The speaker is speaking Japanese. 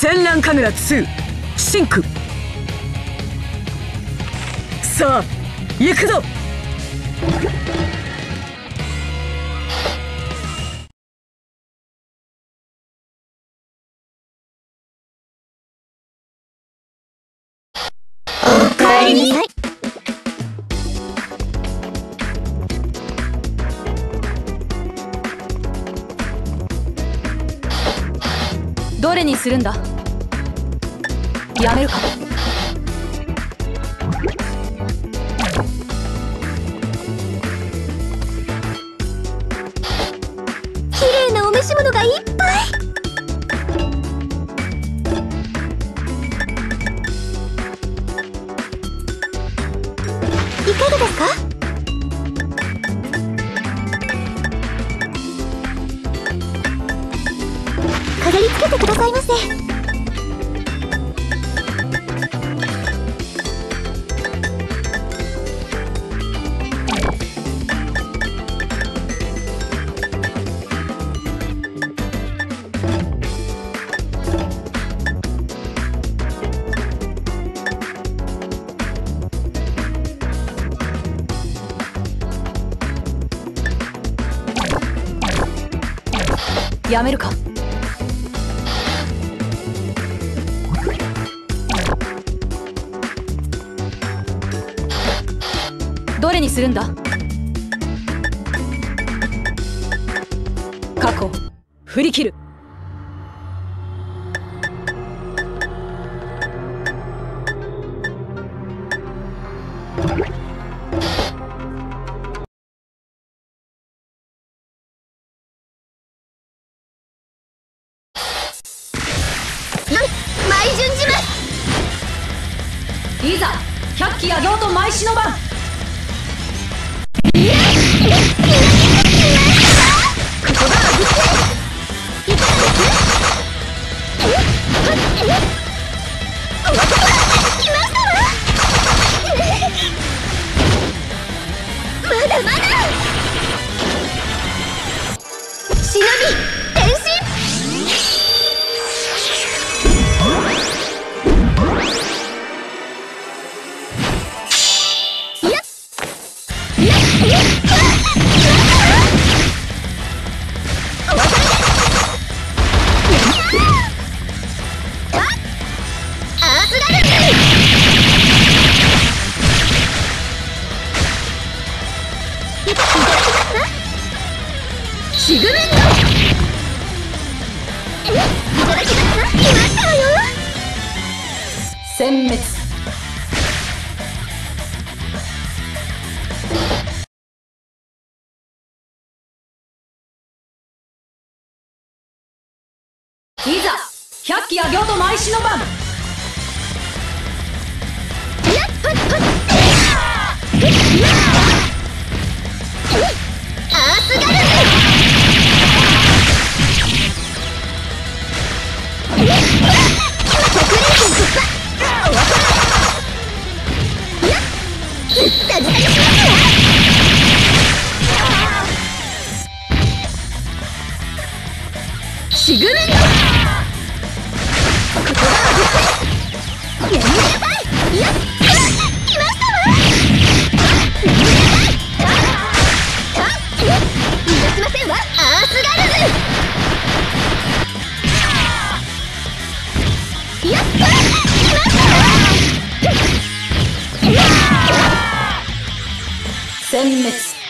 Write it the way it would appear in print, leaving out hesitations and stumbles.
戦乱神楽2シンク。さあ行くぞ。 おかえりなさい。 どれにするんだ。やめるか。 綺麗なお召し物がいっぱい。いかがですか。飾り付けてくださいませ。 やめるか。どれにするんだ。過去振り切る。 舞順じます。 いざ百鬼夜行と舞しの番。 まだまだ。忍び変身。シグメンド。いただきますわ。来ましたわよ。 殲滅。いざ百鬼夜行と舞しの番。 アースガルシグメンド。やめなさい。やっ来ましたわ。逃がしませんわ。アースガルズ。やっ来ましたわ。 殲滅。